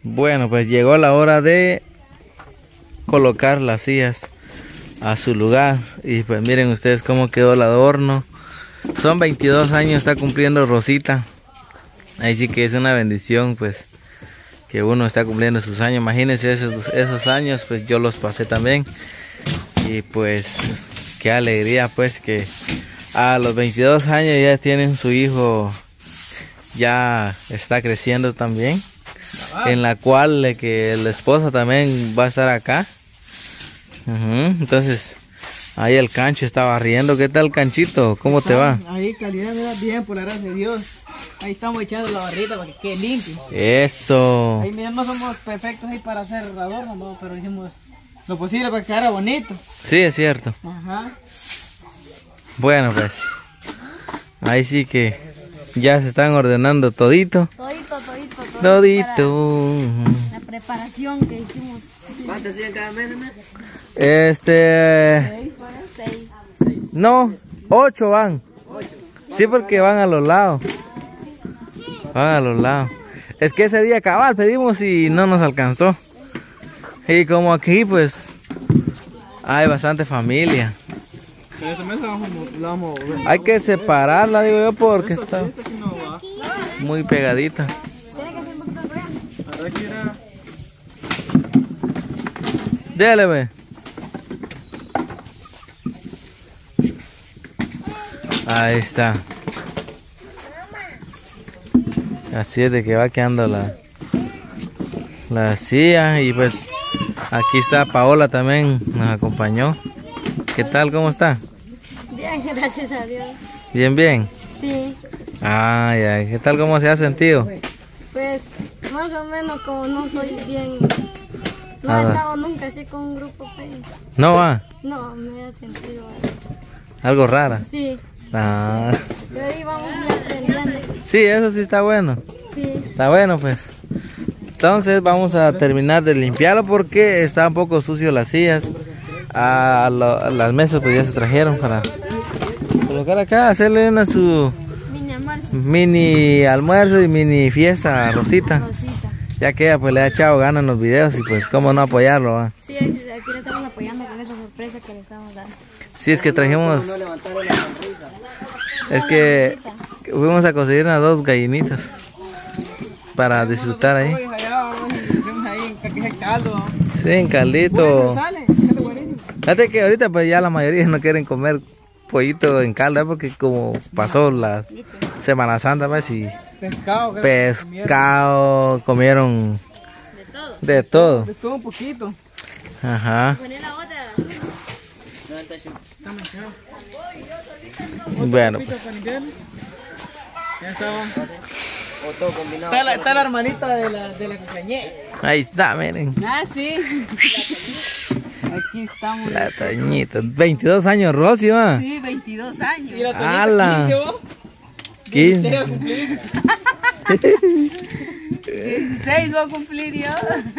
Bueno, pues llegó la hora de colocar las sillas a su lugar. Y pues miren ustedes cómo quedó el adorno. Son 22 años, está cumpliendo Rosita. Ahí sí que es una bendición, pues, que uno está cumpliendo sus años. Imagínense esos años, pues yo los pasé también. Y pues, qué alegría, pues, que a los 22 años ya tienen su hijo. Ya está creciendo también. En la cual que la esposa también va a estar acá. Entonces, ahí el Cancho está barriendo. ¿Qué tal, Canchito? ¿Cómo te va? Ahí calidad me da bien, por la gracia de Dios. Ahí estamos echando la barrita para que quede limpio. Eso. Ahí mira, no somos perfectos ahí para hacer adornos, no, pero hicimos lo posible para que quedara bonito. Sí, es cierto. Ajá. Bueno, pues, ahí sí que ya se están ordenando todito. Todito. La preparación que hicimos. ¿Cuántas hacían cada mes, no? 6, No, 8 van. Sí, porque van a los lados. Van a los lados. Es que ese día cabal pedimos y no nos alcanzó. Y como aquí pues hay bastante familia. Pero esta mesa la vamos a ver. Hay que separarla, digo yo, porque está muy pegadita. Dale, ve. Ahí está. Así es de que va quedando la silla. Y pues aquí está Paola también, nos acompañó. ¿Qué tal? ¿Cómo está? Bien, gracias a Dios. Bien, bien. Sí. Ah, ya. ¿Qué tal? ¿Cómo se ha sentido? Pues más o menos como no soy bien. No he estado nunca así con un grupo. Pues. ¿No va? No, me he sentido ¿Algo rara? Sí. Ah. Y ahí vamos a ir aprendiendo. Sí, eso sí está bueno. Sí. Está bueno, pues. Entonces vamos a terminar de limpiarlo porque está un poco sucio las sillas. Las mesas pues ya se trajeron para colocar acá, hacerle su mini almuerzo y mini fiesta a Rosita. Ya que ella pues le ha echado ganas en los videos y pues cómo no apoyarlo, ¿va? Sí, aquí le estamos apoyando con esa sorpresa que le estamos dando. Sí, es que trajimos, es que fuimos a conseguir unas 2 gallinitas para disfrutar ahí. Sí, en caldito. Fíjate que ahorita pues ya la mayoría no quieren comer pollito en caldo, ¿eh? Porque como pasó la Semana Santa, pues, y pescado, comieron de todo. De todo un poquito. Ajá. Bueno, pues. Ya estaba. Está la hermanita de la compañera. Ahí está, miren. Ah, sí. Aquí estamos. La Toñita. 22 años, Rosy, va. Sí, 22 años. Y la Toñita, ¡Hala! 15, 15. 16 voy a cumplir yo.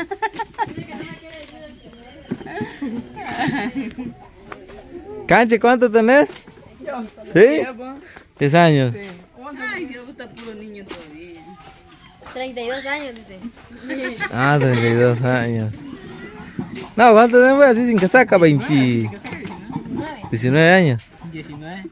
Canche, ¿cuánto tenés? ¿Sí? 10 años. Ay, Dios, está puro niño todavía. 32 años, dice. Ah, 32 años. No, ¿cuánto tenés así sin casaca? 19 años. 19.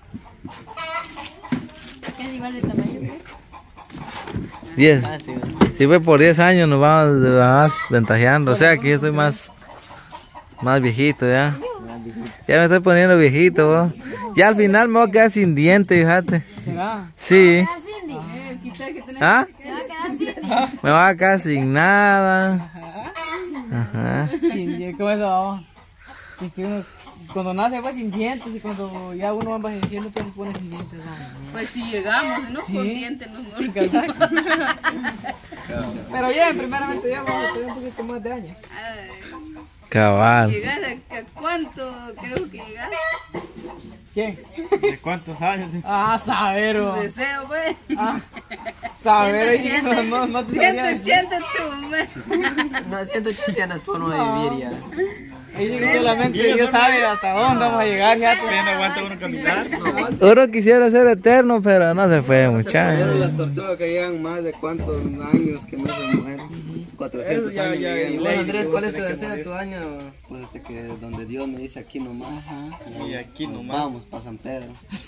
Es igual de tamaño. 10. Si fue por 10 años nos vamos ventajeando. O sea que yo estoy más viejito ya. Ya me estoy poniendo viejito, ¿no? Ya al final me voy a quedar sin dientes, fíjate. ¿Será? Sí. ¿Ah? Se va a quedar Cindy. Me va a quedar sin nada. Ajá. ¿Cómo es eso? Es que uno, cuando nace va sin dientes y cuando ya uno va envejeciendo pues se pone sin dientes. Pues si llegamos, ¿no? Con dientes nos Sin morimos. casaca. Pero bien, primeramente ya vamos a tener un poquito más de años. Cabal. ¿Llegar a cuánto creo que llegar? ¿Quién? ¿De cuántos años? Ah, saber, Tu deseo, pues. Ah, saber, no te sabía 180 tú, hombre. No, 180 ya no es forma de vivir ya. Ahí solamente Dios sabe hasta dónde vamos a llegar, ya. ¿Usted no aguanta uno caminar? Uno quisiera ser eterno, pero no se puede, Pero muchachos. las tortugas que llevan más de cuántos años que no se mueren. 400 ya, años. ya, Miguel. ya. Bueno, Andrés, ¿cuál es tu deseo, tu año? Pues de que donde Dios me dice aquí nomás. Y aquí Nos nomás. vamos para San Pedro.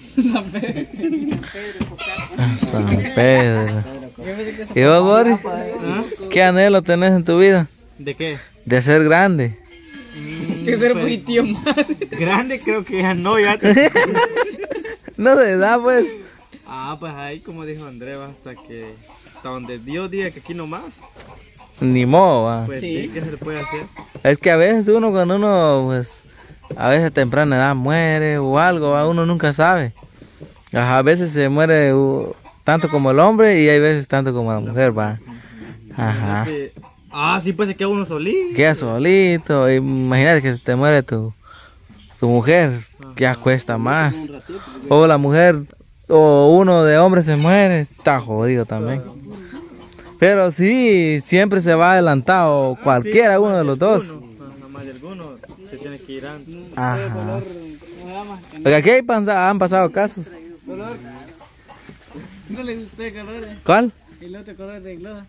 San Pedro. Yo pensé que se ¿Y vos, Boris? ¿Qué anhelo tenés en tu vida? ¿De qué? De ser grande. que ser un poquitillo más. Grande creo que ya no, ya. No de edad, pues. Ah, pues ahí como dijo Andrés, hasta donde Dios diga que aquí nomás. Ni modo, va. Pues sí, ¿qué se le puede hacer? Es que a veces cuando uno, pues, a veces a temprana edad muere o algo, ¿va? Uno nunca sabe. Ajá, a veces se muere tanto como el hombre y hay veces tanto como la mujer, va. Ajá. Ah, sí, pues se queda uno solito. Queda solito, imagínate que se te muere tu mujer, ya cuesta más. O la mujer, o uno de hombre se muere, está jodido también. Pero sí, siempre se va adelantado, cualquiera, uno de los dos. Nada más de alguno se tiene que ir antes. Ajá. Color, ¿cómo se llama? Porque aquí han pasado casos. Color. ¿No le gustó el color? ¿Cuál? El otro color de glosa.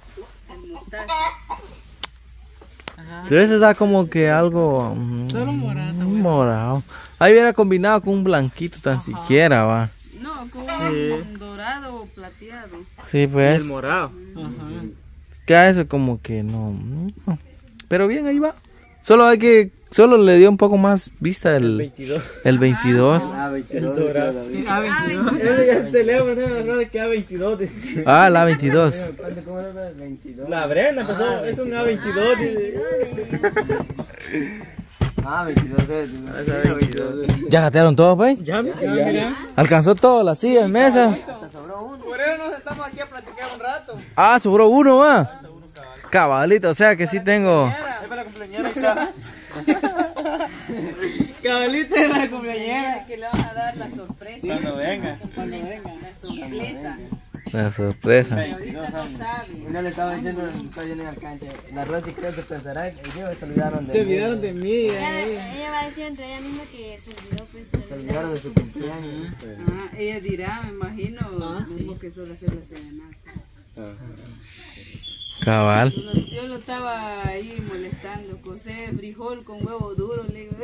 Pero ese da como que algo Solo morado. morado. Ahí hubiera combinado con un blanquito tan siquiera, va. No, con un dorado o plateado. Sí, El pues. morado. Ajá. Queda eso como que no. Pero bien, ahí va. Solo le dio un poco más vista el 22. el 22. Ah, 22. dorado. A22. El teléfono de que A22. Ah, la 22. ¿Cómo era el 22? La Brenda, pues es un A22. Ah, 22 es. ¿Ya gatearon todo, pues? Ya, Alcanzó todo, las sillas, mesas. Por eso nos sentamos aquí a platicar un rato. Ah, sobró uno, va. Cabalito, o sea que sí tengo. Es para la cumpleañera está. Cabalita de la cumpleañera. Que le van a dar la sorpresa. Cuando venga. La sorpresa. La sorpresa. Que ahorita no sabe. Yo le estaba diciendo, estoy yendo en la cancha. La Rosy creo que pensará que ellos se olvidaron de Se mí. olvidaron de mí. Ella va a decir entre ella misma que se olvidó pues. Se olvidaron de su cumpleaños. Ah, ella dirá, me imagino, como que solo hacer la serenata. Cabal. Yo lo estaba ahí molestando, cocé frijol con huevo duro, le digo.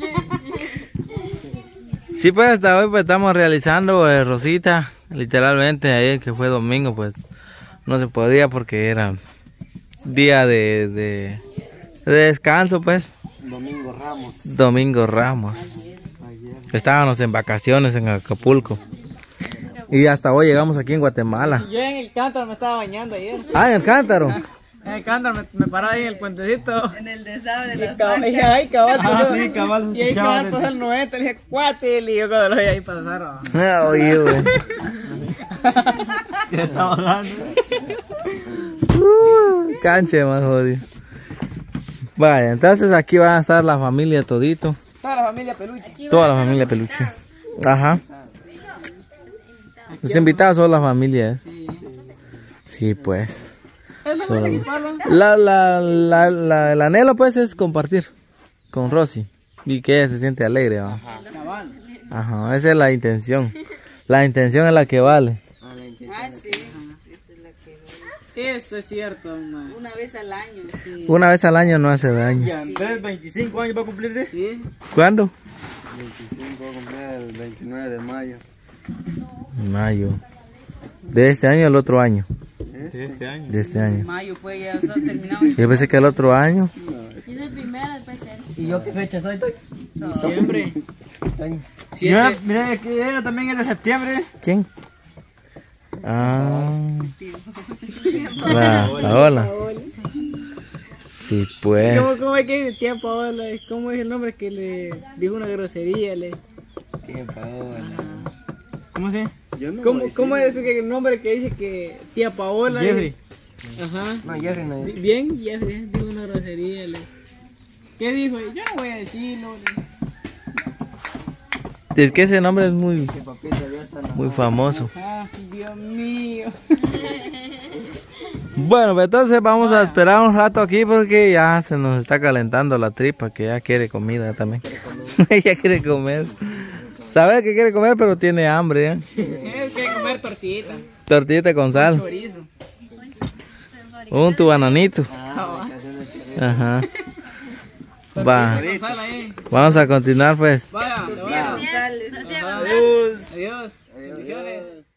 Sí, pues hasta hoy pues estamos realizando Rosita, literalmente ayer que fue domingo pues no se podía porque era día de descanso pues. Domingo Ramos. Domingo Ramos. Estábamos en vacaciones en Acapulco. Y hasta hoy llegamos aquí en Guatemala. Yo en el cántaro me estaba bañando ayer. Ah, en el cántaro. En el cántaro me paraba ahí en el puentecito. En el desagüe de las Y dije, ay, cabal. Ah, sí, cabal. Y ahí cabal pasó el 90. Le dije, cuate. Le digo, cuando lo vi ahí pasar. Ah, oye, güey. Ya está bajando. Canche más jodido. Vaya, entonces aquí va a estar la familia todito. Toda la familia peluche. Toda la familia peluche. Ajá. Los invitados son la familia. Sí, pues. Solo- el anhelo pues es compartir con Rosy y que ella se siente alegre, ¿va? Ajá, esa es la intención. La intención es la que vale. Ah, sí. Esa es la que Eso es cierto, mamá. una vez al año. Sí. Una vez al año no hace Y daño. Andrés, 25 años va a cumplir de. Sí. ¿Cuándo? 25 voy a cumplir el 29 de mayo. Mayo. De este año al otro año. Este año. De este año. Mayo, pues ya nosotros terminamos. Yo pensé que el otro año. Yo soy primero, después él. ¿Y yo qué fecha soy? Siempre. Sí, Mira, ese- mira que ella también es de septiembre. ¿Quién? Ah. La Paola. Sí, pues. ¿Cómo es que tía Paola? ¿Cómo es el nombre que le dijo una grosería? ¿Cómo se? Yo no ¿Cómo es el nombre que dice que tía Paola? Jeffrey. Ajá. No, Jeffrey no es. Bien, Jeffrey dijo una grosería. ¿Qué dijo? Yo no voy a decirlo. Es que ese nombre es muy, Papito, Dios está enojado. muy famoso. Ah, Dios mío. Bueno, pues entonces vamos a esperar un rato aquí porque ya se nos está calentando la tripa, que ya quiere comida también. Ella quiere comer. Sabe que quiere comer, pero tiene hambre, ¿eh? Quiere comer tortillita. Tortillita con sal. Chorizo. Un tu bananito. Ah, canción de Chile. Ajá. Va. Gonzalo ahí. Vamos a continuar pues. Vaya, te voy a- Santiago. Adiós. Bendiciones.